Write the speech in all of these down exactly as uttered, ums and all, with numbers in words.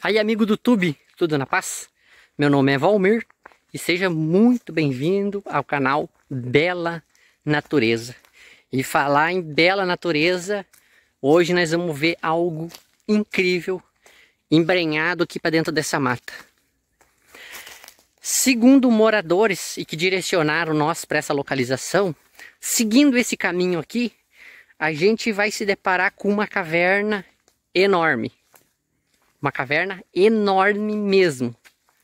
Aí, amigo do YouTube, tudo na paz? Meu nome é Valmir e seja muito bem-vindo ao canal Bela Natureza. E falar em Bela Natureza, hoje nós vamos ver algo incrível embrenhado aqui para dentro dessa mata. Segundo moradores e que direcionaram nós para essa localização, seguindo esse caminho aqui, a gente vai se deparar com uma caverna enorme. Uma caverna enorme mesmo.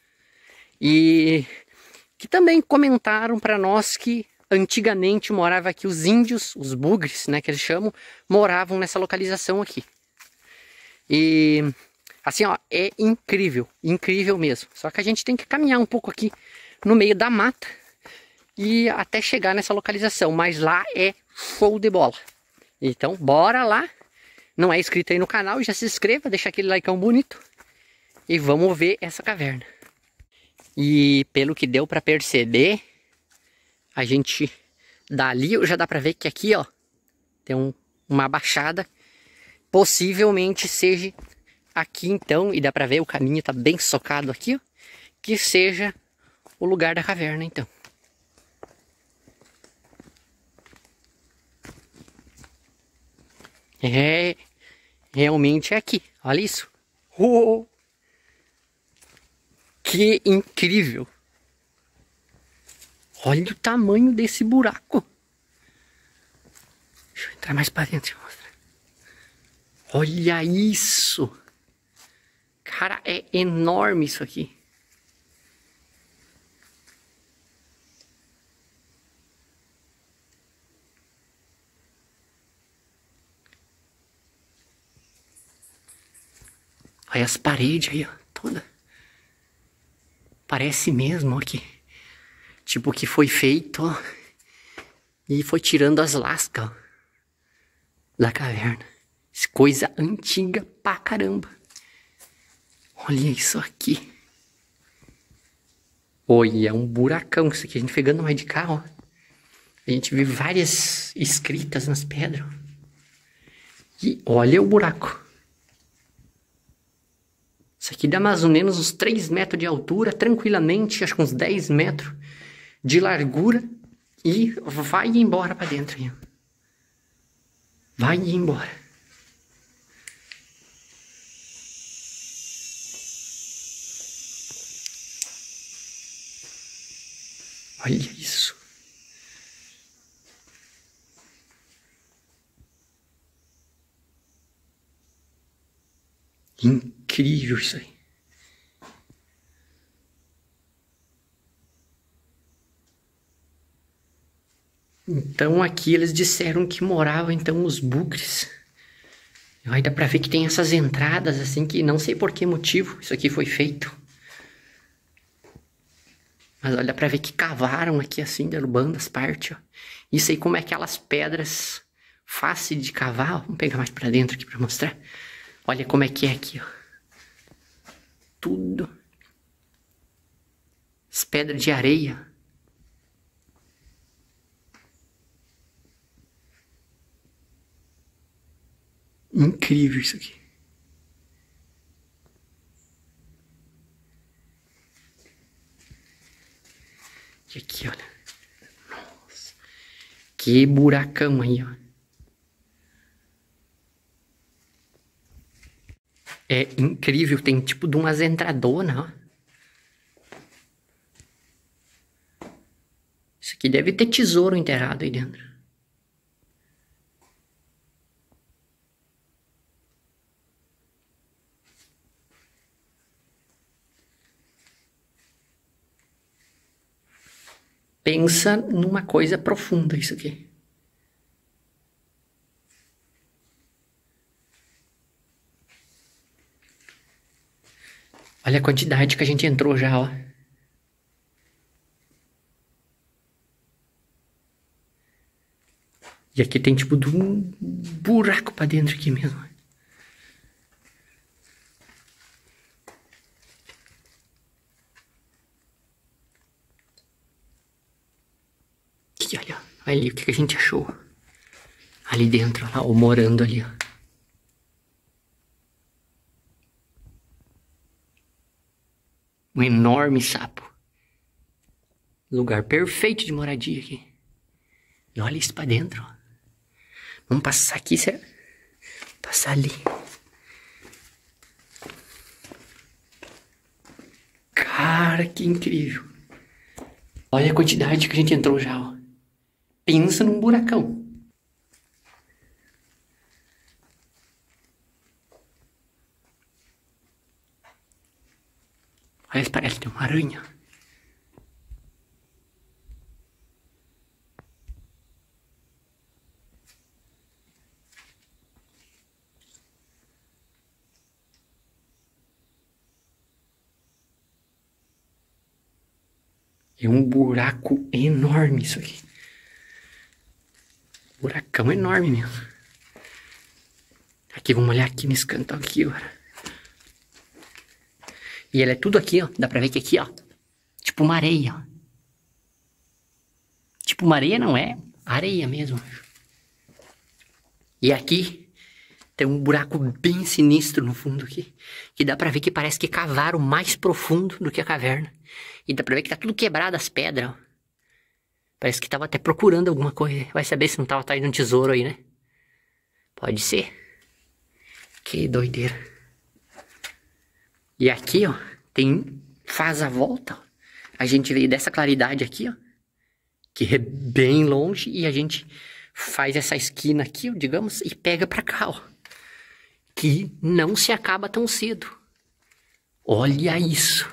E que também comentaram para nós que antigamente morava aqui os índios, os bugres, né, que eles chamam, moravam nessa localização aqui. E assim, ó, é incrível, incrível mesmo. Só que a gente tem que caminhar um pouco aqui no meio da mata e até chegar nessa localização, mas lá é show de bola. Então, bora lá. Não é inscrito aí no canal, já se inscreva, deixa aquele likeão bonito. E vamos ver essa caverna. E pelo que deu para perceber, a gente dali já dá para ver que aqui, ó, tem um, uma baixada. Possivelmente seja aqui então, e dá para ver o caminho tá bem socado aqui, ó, que seja o lugar da caverna então. É, realmente é aqui, olha isso. Uou! Que incrível! Olha o tamanho desse buraco. Deixa eu entrar mais para dentro e mostrar. Olha isso! Cara, é enorme isso aqui. Olha as paredes aí, ó, toda. Parece mesmo, ó, que tipo que foi feito, ó, e foi tirando as lascas, ó, da caverna. Coisa antiga pra caramba. Olha isso aqui. Olha, é um buracão isso aqui. A gente pegando mais de cá, ó. A gente vê várias escritas nas pedras. E olha o buraco. Isso aqui dá mais ou menos uns três metros de altura, tranquilamente, acho que uns dez metros de largura. E vai embora pra dentro aí. Vai embora. Olha isso. Incrível isso aí. Então aqui eles disseram que moravam então os bugres. Aí dá pra ver que tem essas entradas assim que não sei por que motivo isso aqui foi feito. Mas olha pra ver que cavaram aqui assim, derrubando as partes, ó. Isso aí como é aquelas pedras fáceis de cavar, ó. Vamos pegar mais pra dentro aqui pra mostrar. Olha como é que é aqui, ó. Tudo. As pedras de areia. Incrível isso aqui. E aqui, olha. Nossa. Que buracão aí, ó. É incrível, tem tipo de umas entradonas, ó. Isso aqui deve ter tesouro enterrado aí dentro. Pensa numa coisa profunda isso aqui. Olha a quantidade que a gente entrou já, ó. E aqui tem tipo de um buraco pra dentro aqui mesmo. Aqui, olha. Olha ali o que a gente achou. Ali dentro, lá, ó, morando ali, ó. Um enorme sapo. Lugar perfeito de moradia aqui. E olha isso pra dentro, ó. Vamos passar aqui, será? Passar ali. Cara, que incrível. Olha a quantidade que a gente entrou já, ó. Pensa num buracão. Olha, parece que tem uma aranha. É um buraco enorme isso aqui. Buracão enorme mesmo. Aqui, vamos olhar aqui nesse canto aqui agora. E ele é tudo aqui, ó. Dá pra ver que aqui, ó. Tipo uma areia, ó. Tipo uma areia não é? Areia mesmo. E aqui tem um buraco bem sinistro no fundo aqui. Que dá pra ver que parece que cavaram mais profundo do que a caverna. E dá pra ver que tá tudo quebrado as pedras, ó. Parece que tava até procurando alguma coisa. Vai saber se não tava atrás de um tesouro aí, né? Pode ser. Que doideira. E aqui, ó, tem... Faz a volta, ó. A gente veio dessa claridade aqui, ó. Que é bem longe. E a gente faz essa esquina aqui, ó, digamos, e pega pra cá, ó. Que não se acaba tão cedo. Olha isso.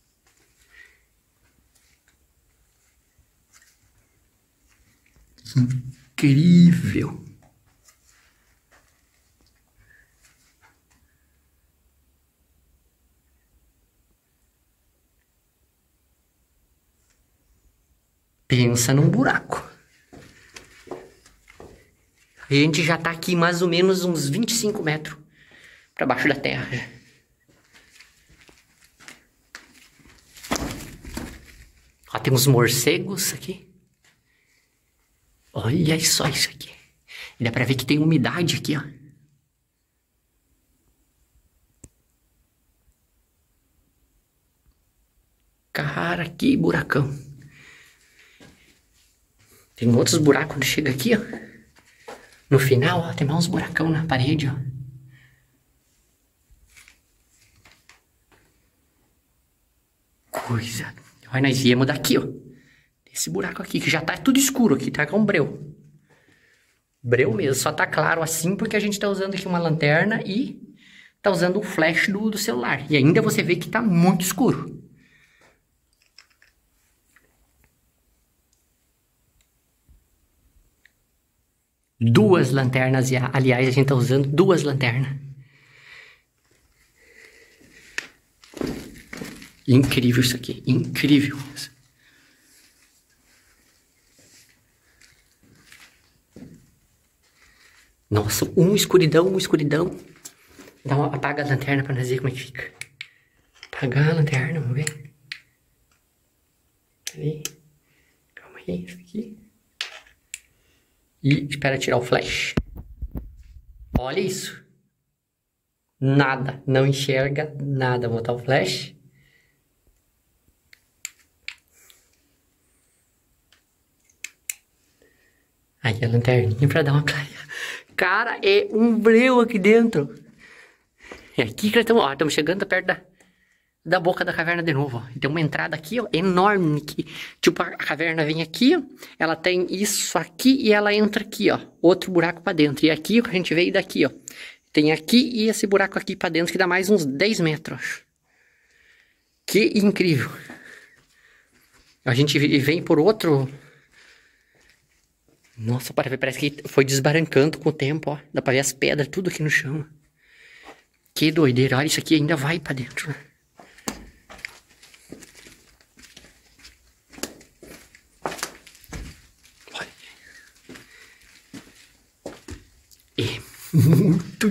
Incrível. Pensa num buraco. A gente já tá aqui mais ou menos uns vinte e cinco metros para baixo da terra. Ó, tem uns morcegos aqui. Olha só isso aqui. E dá pra ver que tem umidade aqui, ó. Cara, que buracão. Tem outros buracos quando chega aqui, ó. No final, ó, tem mais uns buracão na parede, ó. Coisa. Olha, nós viemos daqui, ó. Esse buraco aqui, que já tá tudo escuro aqui, tá? Com breu. Breu mesmo, só tá claro assim porque a gente tá usando aqui uma lanterna e tá usando o flash do, do celular. E ainda você vê que tá muito escuro. Duas lanternas, aliás, a gente tá usando duas lanternas. Incrível isso aqui, incrível. Nossa, um escuridão, um escuridão. Dá uma, apaga a lanterna pra nós ver como é que fica. Apagar a lanterna, vamos ver. Peraí. Calma aí, isso aqui. E espera tirar o flash. Olha isso. Nada, não enxerga nada. Vou botar o flash. Aí a lanterninha pra dar uma clareada. Cara, é um breu aqui dentro. E aqui que nós estamos, ó, estamos chegando perto da, da boca da caverna de novo, ó. E tem uma entrada aqui, ó, enorme. Que, tipo, a caverna vem aqui, ó. Ela tem isso aqui e ela entra aqui, ó. Outro buraco pra dentro. E aqui, a gente veio daqui, ó. Tem aqui e esse buraco aqui pra dentro que dá mais uns dez metros. Que incrível. A gente vem por outro... Nossa, parece que foi desbarancando com o tempo, ó. Dá pra ver as pedras, tudo aqui no chão. Que doideira. Olha, isso aqui ainda vai pra dentro. Olha. É muito...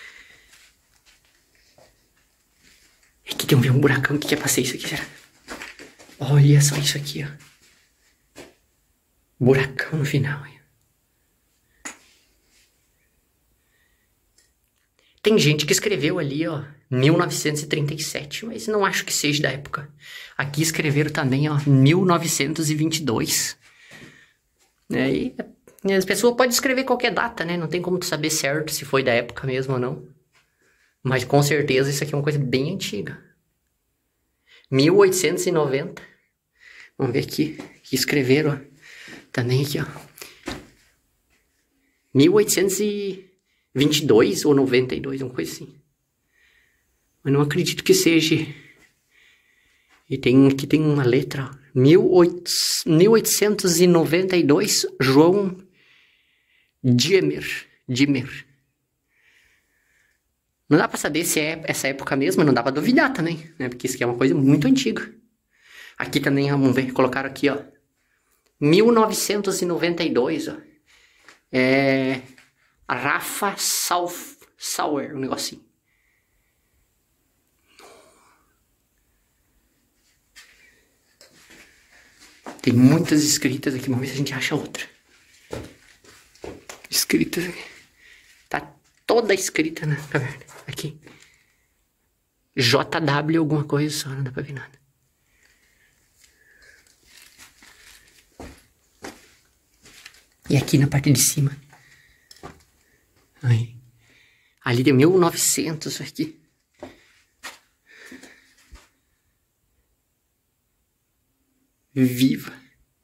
Aqui tem um buracão que quer passar isso aqui, será? Olha só isso aqui, ó. Buracão no final, ó. Tem gente que escreveu ali, ó, mil novecentos e trinta e sete, mas não acho que seja da época. Aqui escreveram também, ó, mil novecentos e vinte e dois. E aí, as pessoas podem escrever qualquer data, né? Não tem como tu saber certo se foi da época mesmo ou não. Mas com certeza isso aqui é uma coisa bem antiga. mil oitocentos e noventa. Vamos ver aqui. Que escreveram, ó. Também aqui, ó. mil oitocentos e vinte e dois ou noventa e dois, uma coisa assim. Mas não acredito que seja. E tem, aqui tem uma letra, ó. mil oitocentos e noventa e dois, João Diemer. Diemer. Não dá pra saber se é essa época mesmo, não dá pra duvidar também, né? Porque isso aqui é uma coisa muito antiga. Aqui também, vamos ver, colocaram aqui, ó. mil novecentos e noventa e dois, ó. É... Rafa Sauf, Sauer, um negocinho. Tem muitas escritas aqui, vamos ver se a gente acha outra. Escritas aqui. Tá toda escrita na caverna. Aqui. J W alguma coisa só, não dá pra ver nada. E aqui na parte de cima. Aí. Ali deu mil e novecentos aqui. Viva.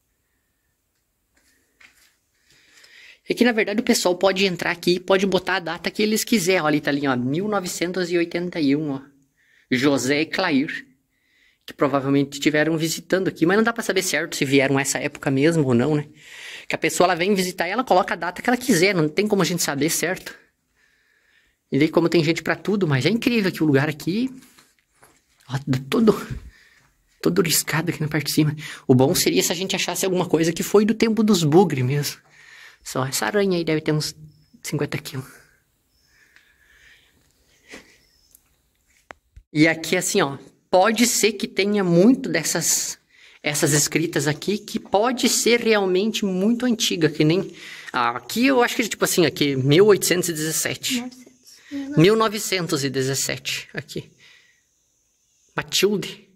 É que na verdade o pessoal pode entrar aqui e pode botar a data que eles quiserem. Olha, ali tá ali, ó, mil novecentos e oitenta e um, ó. José e Clair, que provavelmente estiveram visitando aqui, mas não dá pra saber certo se vieram essa época mesmo ou não, né? Que a pessoa ela vem visitar e ela coloca a data que ela quiser, não tem como a gente saber certo. E daí como tem gente pra tudo, mas é incrível que o lugar aqui, ó, todo todo riscado aqui na parte de cima. O bom seria se a gente achasse alguma coisa que foi do tempo dos bugre mesmo. Só essa aranha aí deve ter uns cinquenta quilos. E aqui assim, ó, pode ser que tenha muito dessas essas escritas aqui, que pode ser realmente muito antiga, que nem... Ah, aqui eu acho que tipo assim, aqui, mil oitocentos e dezessete. mil novecentos e dezessete, aqui. Matilde.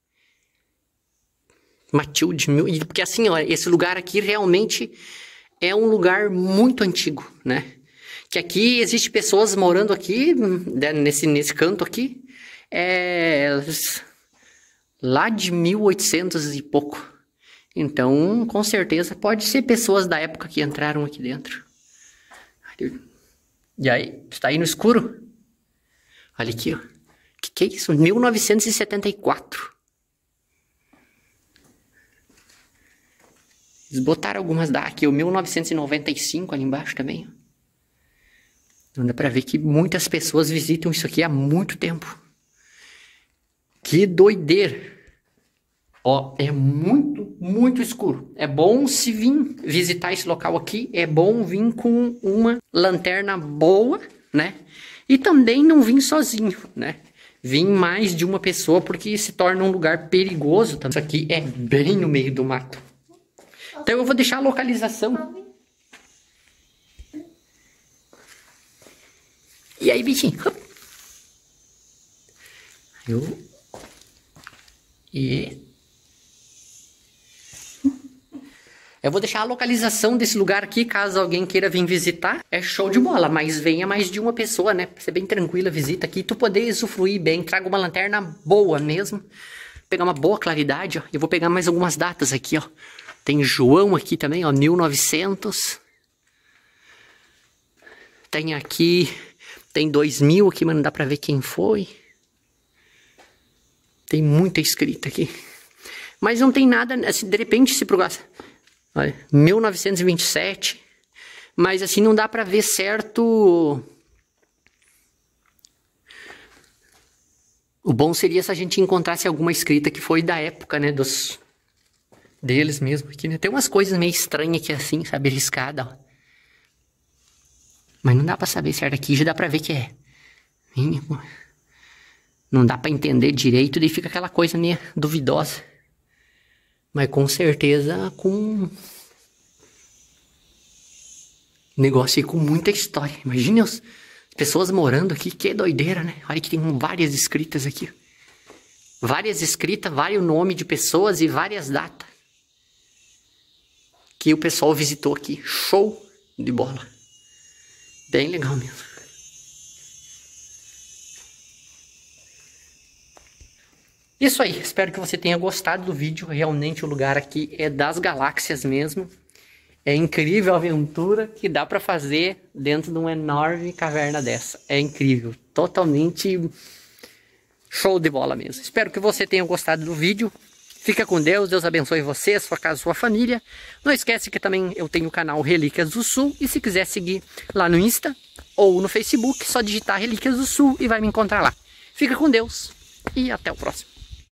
Matilde, porque assim, ó, esse lugar aqui realmente é um lugar muito antigo, né? Que aqui existe pessoas morando aqui, nesse, nesse canto aqui, é, lá de mil e oitocentos e pouco. Então, com certeza, pode ser pessoas da época que entraram aqui dentro. E aí, está aí no escuro? Olha aqui, ó. Que que é isso? mil novecentos e setenta e quatro. Eles botaram algumas da aqui, o mil novecentos e noventa e cinco ali embaixo também. Então dá pra ver que muitas pessoas visitam isso aqui há muito tempo. Que doideira! Ó, é muito, muito escuro. É bom se vir visitar esse local aqui, é bom vir com uma lanterna boa, né? E também não vir sozinho, né? Vir mais de uma pessoa, porque se torna um lugar perigoso. Isso aqui é bem no meio do mato. Então eu vou deixar a localização. E aí, bichinho? Eu... E... Eu vou deixar a localização desse lugar aqui, caso alguém queira vir visitar. É show de bola, mas venha mais de uma pessoa, né? Pra ser bem tranquila a visita aqui, tu poder usufruir bem. Traga uma lanterna boa mesmo. Pegar uma boa claridade, ó. Eu vou pegar mais algumas datas aqui, ó. Tem João aqui também, ó, mil e novecentos. Tem aqui, tem dois mil aqui, mas não dá pra ver quem foi. Tem muita escrita aqui. Mas não tem nada, assim, de repente se procurar... Olha, mil novecentos e vinte e sete. Mas assim, não dá pra ver certo... O bom seria se a gente encontrasse alguma escrita que foi da época, né, dos... deles mesmo aqui, né? Tem umas coisas meio estranhas aqui assim, sabe? Riscada, ó. Mas não dá pra saber certo aqui, já dá pra ver que é. Não dá pra entender direito, daí fica aquela coisa meio duvidosa. Mas com certeza com... negócio aí com muita história. Imagina os Pessoas morando aqui, que doideira, né? Olha que tem várias escritas aqui. Várias escritas, vários nomes de pessoas e várias datas que o pessoal visitou aqui. Show de bola. Bem legal mesmo. Isso aí, espero que você tenha gostado do vídeo. Realmente o lugar aqui é das galáxias mesmo. É incrível a aventura que dá para fazer dentro de uma enorme caverna dessa. É incrível, totalmente show de bola mesmo. Espero que você tenha gostado do vídeo. Fica com Deus, Deus abençoe você, sua casa, sua família. Não esquece que também eu tenho o canal Relíquias do Sul. E se quiser seguir lá no Insta ou no Facebook, só digitar Relíquias do Sul e vai me encontrar lá. Fica com Deus e até o próximo.